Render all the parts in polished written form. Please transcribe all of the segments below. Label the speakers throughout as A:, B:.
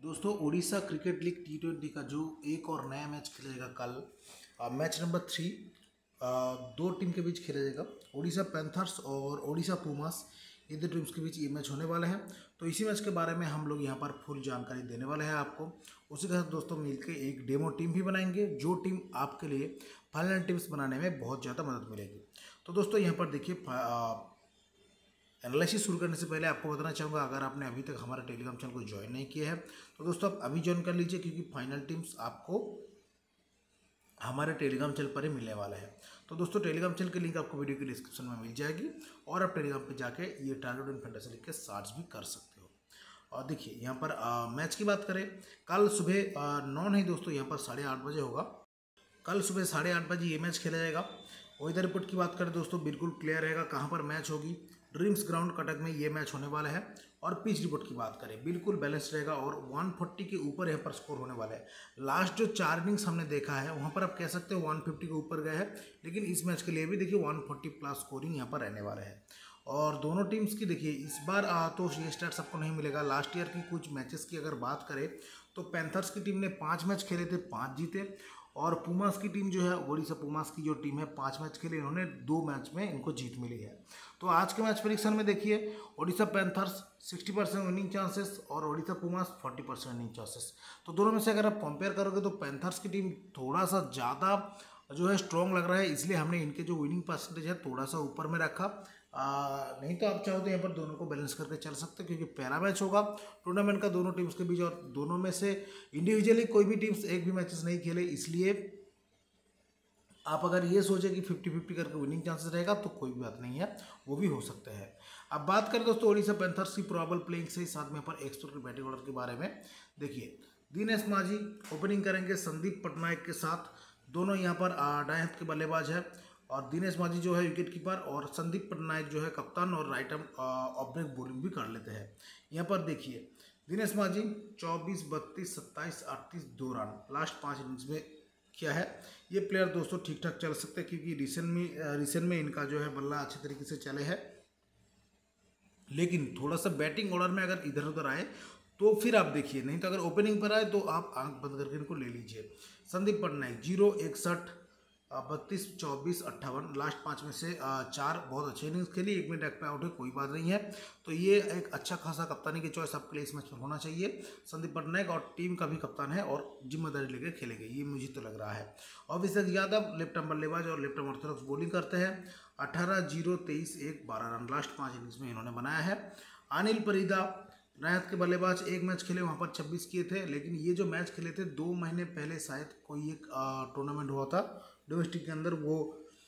A: दोस्तों Orissa cricket league T20 का जो एक और नया मैच खेलेगा कल, मैच नंबर 3 दो टीम के बीच खेला जाएगा। उड़ीसा पैंथर्स और उड़ीसा पुमास, ये दो टीम्स के बीच ये मैच होने वाले हैं। तो इसी मैच के बारे में हम लोग यहाँ पर फुल जानकारी देने वाले हैं आपको। उसी के साथ दोस्तों मिलकर एक डेमो टीम भी बनाएंगे, जो टीम आपके लिए फाइनल टीम्स बनाने में बहुत ज़्यादा मदद मिलेगी। तो दोस्तों यहाँ पर देखिए, एनालिसिस शुरू करने से पहले आपको बताना चाहूँगा, अगर आपने अभी तक हमारे टेलीग्राम चैनल को ज्वाइन नहीं किया है तो दोस्तों आप अभी ज्वाइन कर लीजिए, क्योंकि फाइनल टीम्स आपको हमारे टेलीग्राम चैनल पर ही मिलने वाला है। तो दोस्तों टेलीग्राम चैनल की लिंक आपको वीडियो के डिस्क्रिप्शन में मिल जाएगी, और आप टेलीग्राम पे जाके ये टारगेट एंड फैंटेसी लिख के सर्च भी कर सकते हो। और देखिए यहाँ पर मैच की बात करें, कल सुबह 9 नहीं दोस्तों, यहाँ पर 8:30 बजे होगा। कल सुबह 8:30 बजे ये मैच खेला जाएगा। वेदर रिपोर्ट की बात करें दोस्तों, बिल्कुल क्लियर रहेगा कहाँ पर मैच होगी। ड्रीम्स ग्राउंड कटक में ये मैच होने वाला है। और पिच रिपोर्ट की बात करें, बिल्कुल बैलेंस रहेगा और 140 के ऊपर यहाँ पर स्कोर होने वाला है। लास्ट जो 4 इनिंग्स हमने देखा है वहाँ पर आप कह सकते हो 150 के ऊपर गए हैं, लेकिन इस मैच के लिए भी देखिए 140 प्लस स्कोरिंग यहाँ पर रहने वाला है। और दोनों टीम्स की देखिए इस बार तो ये स्टैट्स आपको नहीं मिलेगा। लास्ट ईयर की कुछ मैचेस की अगर बात करें तो पैंथर्स की टीम ने 5 मैच खेले थे, 5 जीते। और पुमास की टीम जो है, उड़ीसा पुमास की जो टीम है, 5 मैच खेले, इन्होंने 2 मैच में इनको जीत मिली है। तो आज के मैच प्रेडिक्शन में देखिए, उड़ीसा पैंथर्स 60% विनिंग चांसेस और उड़ीसा पुमास 40% विनिंग चांसेस। तो दोनों में से अगर आप कंपेयर करोगे तो पैंथर्स की टीम थोड़ा सा ज़्यादा जो है स्ट्रॉन्ग लग रहा है, इसलिए हमने इनके जो विनिंग परसेंटेज है थोड़ा सा ऊपर में रखा। नहीं तो आप चाहो तो यहाँ पर दोनों को बैलेंस करके चल सकते हैं, क्योंकि पहला मैच होगा टूर्नामेंट का दोनों टीम्स के बीच, और दोनों में से इंडिविजुअली कोई भी टीम्स एक भी मैचेस नहीं खेले, इसलिए आप अगर ये सोचे कि 50-50 करके विनिंग चांसेस रहेगा तो कोई भी बात नहीं है, वो भी हो सकता है। अब बात करें दोस्तों उड़ीसा पैंथर्स की प्रोबेबल प्लेइंग से, साथ में यहाँ पर एक्सट्रा की बैटिंग ऑर्डर के बारे में देखिए। दिनेश माझी ओपनिंग करेंगे संदीप पटनायक के साथ। दोनों यहाँ पर दाएं हाथ के बल्लेबाज है, और दिनेश माझी जो है विकेट कीपर, और संदीप पटनायक जो है कप्तान और right arm off break bowling भी कर लेते हैं। यहाँ पर देखिए दिनेश माझी 24, 32, 27, 38 2 रन लास्ट 5 इनिंग्स में किया है। ये प्लेयर दोस्तों ठीक ठाक चल सकते हैं, क्योंकि रिसेंट में इनका जो है बल्ला अच्छे तरीके से चले है। लेकिन थोड़ा सा बैटिंग ऑर्डर में अगर इधर उधर आए तो फिर आप देखिए, नहीं तो अगर ओपनिंग पर आए तो आप आंख बंद करके इनको ले लीजिए। संदीप पटनायक 0, 61, 32, 24, 58 लास्ट 5 में से 4 बहुत अच्छे इनिंग्स खेली, 1 मिनट पे आउट है, कोई बात नहीं है। तो ये एक अच्छा खासा कप्तानी की चॉइस आपके लिए इस मैच में होना चाहिए। संदीप पटनायक और टीम का भी कप्तान है और जिम्मेदारी लेकर खेलेंगे, ये मुझे तो लग रहा है। अभिषेक यादव लेफ्ट आर्म बल्लेबाज और लेफ्ट आर्म ऑर्थोडॉक्स बॉलिंग करते हैं। 18, 0, 23, 1, 12 रन लास्ट 5 इनिंग्स में इन्होंने बनाया है। अनिल परिदा रायत के बल्लेबाज, 1 मैच खेले, वहाँ पर 26 किए थे, लेकिन ये जो मैच खेले थे 2 महीने पहले शायद कोई एक टूर्नामेंट हुआ था डोमेस्टिक के अंदर, वो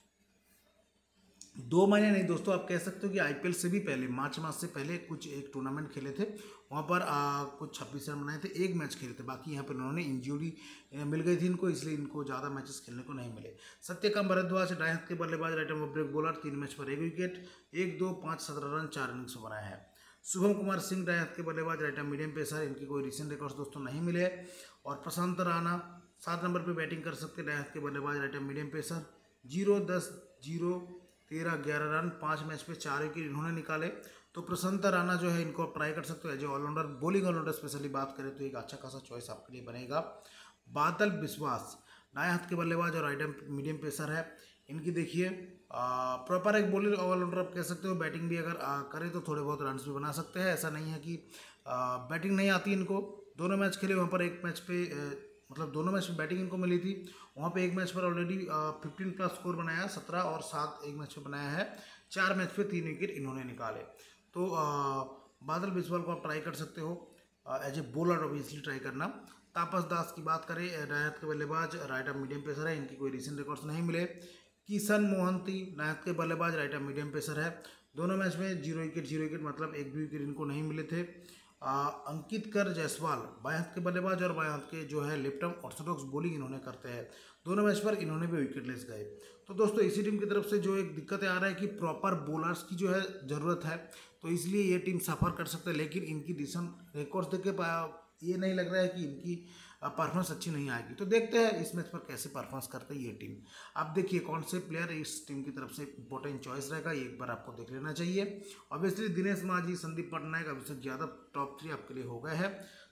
A: 2 महीने नहीं दोस्तों, आप कह सकते हो कि आईपीएल से भी पहले मार्च मास से पहले कुछ एक टूर्नामेंट खेले थे, वहाँ पर कुछ 26 रन बनाए थे, 1 मैच खेले थे। बाकी यहाँ पर उन्होंने इंजरी मिल गई थी इनको, इसलिए इनको ज़्यादा मैचेस खेलने को नहीं मिले। सत्यकाम भरद्वाज दाएं हाथ के बल्लेबाज, right arm break bowler, 3 match पर 1 विकेट, 1, 2, 5, 17 रन 4 इनिंग्स में बनाया है। शुभम कुमार सिंह दाएं हाथ के बल्लेबाज, राइट आर्म मीडियम पेसर, इनके कोई रिसेंट रिकॉर्ड्स दोस्तों नहीं मिले। और प्रशांत राणा 7 नंबर पे बैटिंग कर सकते, दाएं हाथ के बल्लेबाज, right arm medium pacer, 0, 10, 0, 13, 11 run 5 match पे 4 विकेट इन्होंने निकाले। तो प्रशांत राणा जो है इनको आप ट्राई कर सकते हो as a allrounder, bowling allrounder specially बात करें तो एक अच्छा खासा चॉइस आपके लिए बनेगा। बादल विश्वास दाएं हाथ के बल्लेबाज और राइट आर्म मीडियम पेसर है, इनकी देखिए प्रॉपर एक बॉलिंग ऑलराउंडर आप कह सकते हो। बैटिंग भी अगर करें तो थोड़े बहुत रन्स भी बना सकते हैं, ऐसा नहीं है कि बैटिंग नहीं आती इनको। दोनों मैच खेले, वहाँ पर एक मैच पे मतलब दोनों मैच में बैटिंग इनको मिली थी, वहाँ पे एक मैच पर ऑलरेडी 15 प्लस स्कोर बनाया, 17 और 7 एक मैच पे बनाया है। 4 मैच पे 3 विकेट इन्होंने निकाले। तो बादल बिस्वाल को आप ट्राई कर सकते हो as a bowler, obviously try करना। तापस दास की बात करें, रायत के बल्लेबाज, राइट आर्म मीडियम पेसर है, इनकी कोई रिसेंट रिकॉर्ड्स नहीं मिले। किशन मोहंती रायत के बल्लेबाज, राइट आर्म मीडियम पेसर है, दोनों मैच में 0 विकेट 0 विकेट, मतलब एक भी विकेट इनको नहीं मिले थे। अंकित कर जायसवाल बाएं हाथ के बल्लेबाज और बाएं हाथ के जो है लेफ्ट आर्म ऑर्थोडॉक्स बॉलिंग इन्होंने करते हैं, दोनों मैच पर इन्होंने भी विकेट लेस गए। तो दोस्तों इसी टीम की तरफ से जो एक दिक्कत आ रहा है कि प्रॉपर बॉलर्स की जो है ज़रूरत है, तो इसलिए ये टीम सफ़र कर सकते हैं। लेकिन इनकी रिसेंट रिकॉर्ड्स देख के ये नहीं लग रहा है कि इनकी परफॉर्मेंस अच्छी नहीं आएगी। तो देखते हैं इस मैच पर कैसे परफॉर्मेंस करते हैं ये टीम। आप देखिए कौन से प्लेयर इस टीम की तरफ से इंपॉर्टेंट चॉइस रहेगा, ये एक बार आपको देख लेना चाहिए। ऑब्वियसली दिनेश माझी, संदीप पटनायक, अभिषेक यादव टॉप 3 आपके लिए हो गए हैं।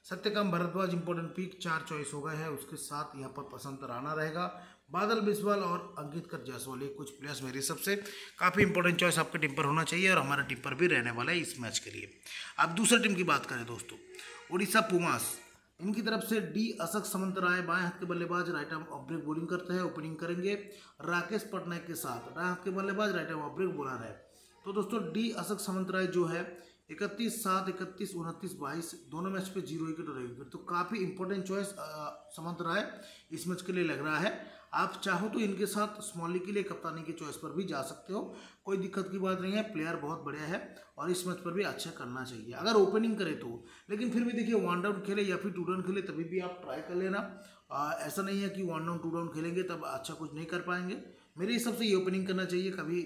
A: Satyakam Bhardwaj important pick, 4 choice हो गए हैं। उसके साथ यहाँ पर पसंत राणा रहेगा, बादल बिस्वाल और अंकित कर जायसवाल, ये कुछ प्लेयर्स मेरी सबसे काफ़ी इंपॉर्टेंट चॉइस आपके टीम पर होना चाहिए और हमारा टीम पर भी रहने वाला है इस मैच के लिए। अब दूसरा टीम की बात करें दोस्तों, उड़ीसा पुमास, इनकी तरफ से डी अशक सामंतराय बाएं हाथ के बल्लेबाज, right arm off break bowling करते हैं। ओपनिंग करेंगे राकेश पटनायक के साथ, दाएं हाथ के बल्लेबाज, right arm off break bowler है। तो दोस्तों डी अशक सामंतराय जो है 31-7, 31, 29, 22 दोनों मैच पे 0 विकेट और 1 विकेट, तो काफ़ी इंपॉर्टेंट चॉइस सामंतराय इस मैच के लिए लग रहा है। आप चाहो तो इनके साथ स्मॉल लीग के लिए कप्तानी के चॉइस पर भी जा सकते हो, कोई दिक्कत की बात नहीं है। प्लेयर बहुत बढ़िया है और इस मैच पर भी अच्छा करना चाहिए अगर ओपनिंग करे तो। लेकिन फिर भी देखिए 1 डाउन खेले या फिर 2 डाउन खेले तभी भी आप ट्राई कर लेना। ऐसा नहीं है कि 1 डाउन 2 डाउन खेलेंगे तब अच्छा कुछ नहीं कर पाएंगे। मेरे हिसाब से ये ओपनिंग करना चाहिए। कभी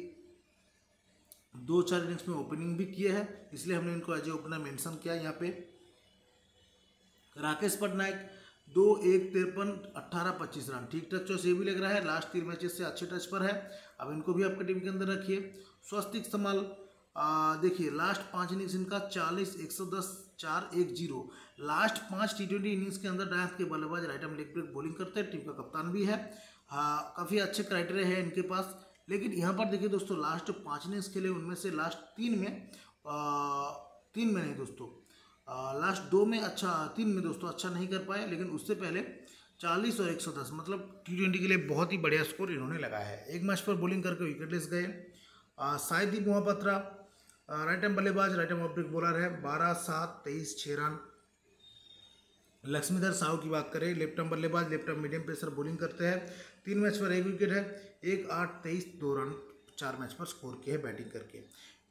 A: 2-4 इनिंग्स में ओपनिंग भी किए हैं, इसलिए हमने इनको एज ए ओपनर मेंशन किया। यहाँ पे राकेश पटनायक 2-1-53, 18-25 रन, ठीक ठाक चॉइस ये भी लग रहा है। लास्ट 3 मैचेस से अच्छे टच पर है, अब इनको भी आपके टीम के अंदर रखिए। स्वस्तिक समाल, देखिए लास्ट 5 इनिंग्स इनका 40, 110, 4, 1-0। लास्ट 5 T20 इनिंग्स के अंदर दाएं हाथ के बल्लेबाज, right arm leg break bowling करते हैं, टीम का कप्तान भी है। हाँ, काफ़ी अच्छे क्राइटेरिया है इनके पास। लेकिन यहाँ पर देखिए दोस्तों लास्ट 5 इनिंग्स खेले, उनमें से लास्ट 3 में 3 में नहीं दोस्तों, लास्ट 2 में अच्छा, 3 में दोस्तों अच्छा नहीं कर पाए। लेकिन उससे पहले 40 और 110, मतलब T20 के लिए बहुत ही बढ़िया स्कोर इन्होंने लगाया है। एक मैच पर बॉलिंग करके विकेटलेस गए। साईदीप मोहपत्रा राइट आर्म बल्लेबाज, right arm off break bowler है, 12-7, 23, 6 रन। लक्ष्मीधर साहू की बात करें, लेफ्ट आर्म बल्लेबाज, left arm medium pacer bowling करते हैं। 3 मैच पर 1 विकेट है, 1-8, 23, 2 रन 4 मैच पर स्कोर किए है बैटिंग करके।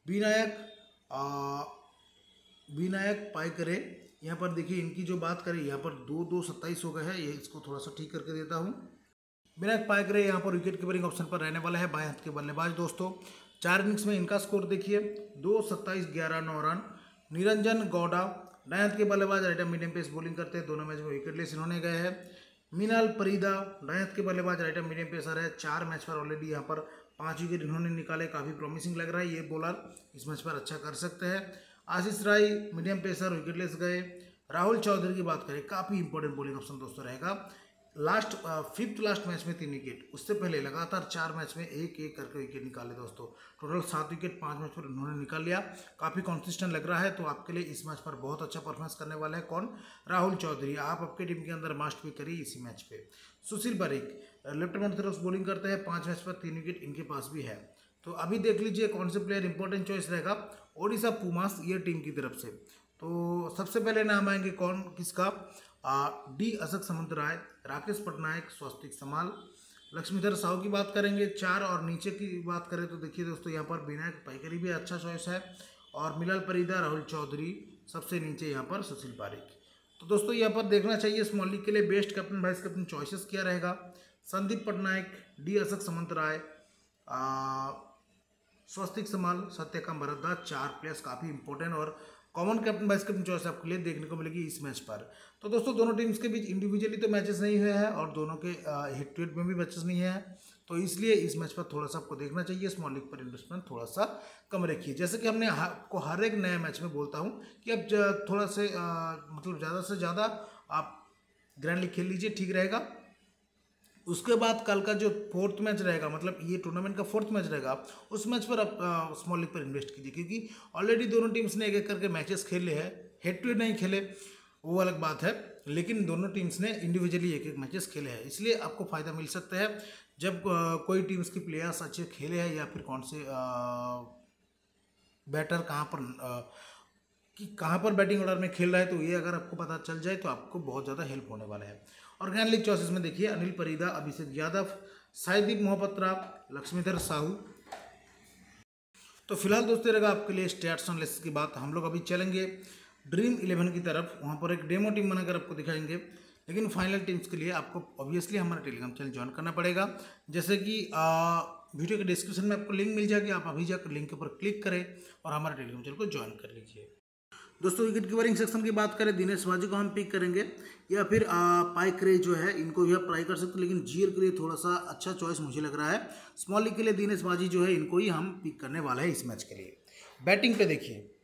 A: विनायक पाइकरे, यहाँ पर देखिए इनकी जो बात करें, यहाँ पर 2-2-27 हो गए हैं, ये इसको थोड़ा सा ठीक करके देता हूँ। विनायक पाइकरे यहाँ पर विकेट कीपरिंग ऑप्शन पर रहने वाला है, बाएं हाथ के बल्लेबाज दोस्तों। 4 इनिंग्स में इनका स्कोर देखिए 2-27, 11, 9 रन। निरंजन गौड़ा दाएं हाथ के बल्लेबाज, right arm medium pace bowling करते हैं, दोनों मैच में विकेटलेस इन्होंने गए हैं। मीनाल परिदा दाएं हाथ के बल्लेबाज, राइट आर्म मीडियम पेसर है, 4 मैच पर ऑलरेडी यहाँ पर 5 विकेट इन्होंने निकाले, काफ़ी प्रॉमिसिंग लग रहा है। ये बॉलर इस मैच पर अच्छा कर सकते हैं। Ashish Rai medium pacer, wicketless गए। राहुल चौधरी की बात करें, काफ़ी इंपॉर्टेंट बॉलिंग ऑप्शन दोस्तों रहेगा। लास्ट 5th लास्ट मैच में 3 विकेट, उससे पहले लगातार 4 मैच में 1-1 करके विकेट निकाले दोस्तों। टोटल 7 विकेट 5 मैच पर उन्होंने निकाल लिया, काफ़ी कॉन्सिस्टेंट लग रहा है। तो आपके लिए इस मैच पर बहुत अच्छा परफॉर्मेंस करने वाला है कौन, राहुल चौधरी। आप आपके टीम के अंदर मस्ट भी करिए इसी मैच पे। Sushil Pareek left arm orthodox bowling करते हैं, 5 मैच पर 3 विकेट इनके पास भी है। तो अभी देख लीजिए कौन से प्लेयर इंपॉर्टेंट चॉइस रहेगा ओडिशा पुमास ये टीम की तरफ से। तो सबसे पहले नाम आएंगे कौन, किसका, डी अशक सामंतराय, राकेश पटनायक, स्वस्तिक समाल, लक्ष्मीधर साहू की बात करेंगे। 4 और नीचे की बात करें तो देखिए दोस्तों यहाँ पर विनायक पाइकरी भी अच्छा चॉइस है, और मिलाल परिदा, राहुल चौधरी, सबसे नीचे यहाँ पर सुशील पारिक। तो दोस्तों यहाँ पर देखना चाहिए स्मॉल लीग के लिए best captain vice captain choices क्या रहेगा। संदीप पटनायक, डी अशक सामंतराय, स्वस्तिक समाल, सत्यकाम भारद्वाज, 4 प्लेयर्स काफ़ी इंपॉर्टेंट और common captain vice captain choice आपके लिए देखने को मिलेगी इस मैच पर। तो दोस्तों दोनों टीम्स के बीच इंडिविजुअली तो मैचेस नहीं हुए हैं और दोनों के हेड टू हेड में भी मैचेस नहीं है, तो इसलिए इस मैच पर थोड़ा सा आपको देखना चाहिए। स्मॉल लीग पर इन्वेस्टमेंट थोड़ा सा कम रखिए। जैसे कि हमने आपको हर एक नए मैच में बोलता हूँ कि अब थोड़ा से मतलब ज़्यादा से ज़्यादा आप ग्रैंड लीग खेल लीजिए, ठीक रहेगा। उसके बाद कल का जो 4th मैच रहेगा, मतलब ये टूर्नामेंट का 4th मैच रहेगा, उस मैच पर आप स्मॉल लीग पर इन्वेस्ट कीजिए, क्योंकि ऑलरेडी दोनों टीम्स ने एक एक करके मैचेस खेले हैं। हेड टू हेड नहीं खेले वो अलग बात है, लेकिन दोनों टीम्स ने इंडिविजुअली एक एक मैचेस खेले हैं, इसलिए आपको फ़ायदा मिल सकता है। जब कोई टीम्स की प्लेयर्स अच्छे खेले हैं या फिर कौन से बैटर कहाँ पर बैटिंग ऑर्डर में खेल रहा है, तो ये अगर आपको पता चल जाए तो आपको बहुत ज़्यादा हेल्प होने वाला है। और ग्रैंड लीग चॉइसेस में देखिए अनिल परिदा, अभिषेक यादव, साईदीप मोहपत्रा, लक्ष्मीधर साहू। तो फिलहाल दोस्तों रहेगा आपके लिए स्टैट्स एनालिसिस की बात। हम लोग अभी चलेंगे ड्रीम 11 की तरफ, वहाँ पर एक डेमो टीम बनाकर आपको दिखाएंगे। लेकिन फाइनल टीम्स के लिए आपको ऑब्वियसली हमारा टेलीग्राम चैनल ज्वाइन करना पड़ेगा। जैसे कि वीडियो के डिस्क्रिप्शन में आपको लिंक मिल जाएगी, आप अभी जाकर लिंक के ऊपर क्लिक करें और हमारे टेलीग्राम चैनल को ज्वाइन कर लीजिए। दोस्तों विकेट कीपरिंग सेक्शन की बात करें, दिनेश माझी को हम पिक करेंगे या फिर पाइकरे जो है इनको भी आप ट्राई कर सकते हैं, लेकिन जीएल के लिए थोड़ा सा अच्छा चॉइस मुझे लग रहा है। स्मॉल लीग के लिए दिनेश माझी जो है इनको ही हम पिक करने वाला है इस मैच के लिए। बैटिंग पे देखिए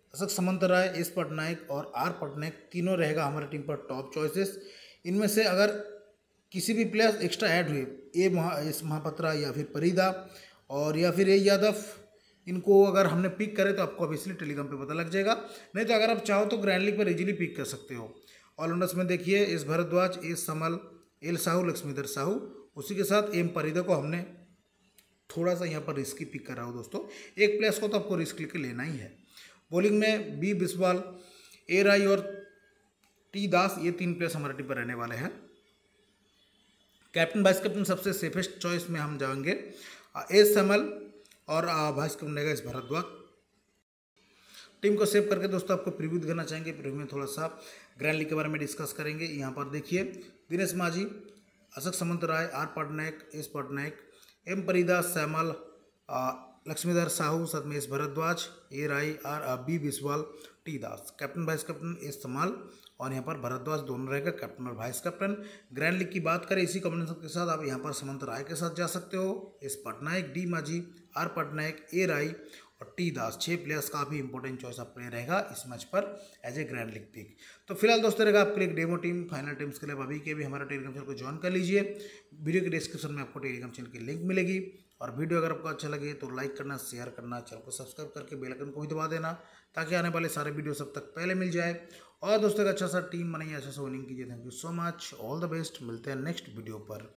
A: अशोक सामंतराय, एस पटनायक और आर पटनायक तीनों रहेगा हमारी टीम पर टॉप चॉइसेस। इनमें से अगर किसी भी प्लेयर एक्स्ट्रा ऐड हुए, एस महापात्रा या फिर परीदा और या फिर ए यादव, इनको अगर हमने पिक करे तो आपको ऑब्वियसली टेलीग्राम पे पता लग जाएगा। नहीं तो अगर आप चाहो तो ग्रैंड लीग पर इजीली पिक कर सकते हो। ऑलराउंडर्स में देखिए S Bhardwaj, S Samal, L Sahu, Laxmidhar Sahu, उसी के साथ एम परीदा को हमने थोड़ा सा यहाँ पर रिस्की पिक करा हो दोस्तों। एक प्लेयर्स को तो आपको रिस्क लेके लेना ही है। बॉलिंग में बी बिस्वाल, ए राय और टी दास, ये 3 प्लेयर्स हमारे टीम पर रहने वाले हैं। कैप्टन वाइस कैप्टन सबसे सेफेस्ट चॉइस में हम जाएंगे एस समल और वाइस कैप्टन रहेगा एस भारद्वाज। टीम को सेव करके दोस्तों आपको प्रीव्यू करना चाहेंगे। प्रीव्यू में थोड़ा सा ग्रैंड लीग के बारे में डिस्कस करेंगे। यहाँ पर देखिए Dinesh Majhi, Ashok Samantray, R Patnaik, S Patnaik, M Parida, Samal, Laxmidhar Sahu, साथ में S Bhardwaj, A Rai, R B Biswal, T Das. Captain vice captain S Samal और यहाँ पर भारद्वाज दोनों रहेगा कैप्टन और वाइस कैप्टन। ग्रैंड लीग की बात करें इसी कॉम्बिनेशन के साथ आप यहाँ पर सामंतराय के साथ जा सकते हो, S Patnaik, D Majhi, R Patnaik, A Rai और टी दास। 6 प्लेयर्स काफ़ी इंपॉर्टेंट चॉइस आप प्लेयर रहेगा इस मैच पर as a grand league pick. तो फिलहाल दोस्तों रहेगा आपके लिए एक डेमो टीम फाइनल टीम्स के लिए अभी के भी हमारा टेलीग्राम चैनल को ज्वाइन कर लीजिए। वीडियो के डिस्क्रिप्शन में आपको टेलीग्राम चैनल की लिंक मिलेगी। और वीडियो अगर आपको अच्छा लगे तो लाइक करना, शेयर करना, चैनल को सब्सक्राइब करके बेल आइकन को भी दबा देना ताकि आने वाले सारे वीडियो सब तक पहले मिल जाए। और दोस्तों एक अच्छा सा टीम बनाइए, अच्छा सा विनिंग कीजिए। Thank you so much, all the best. मिलते हैं नेक्स्ट वीडियो पर।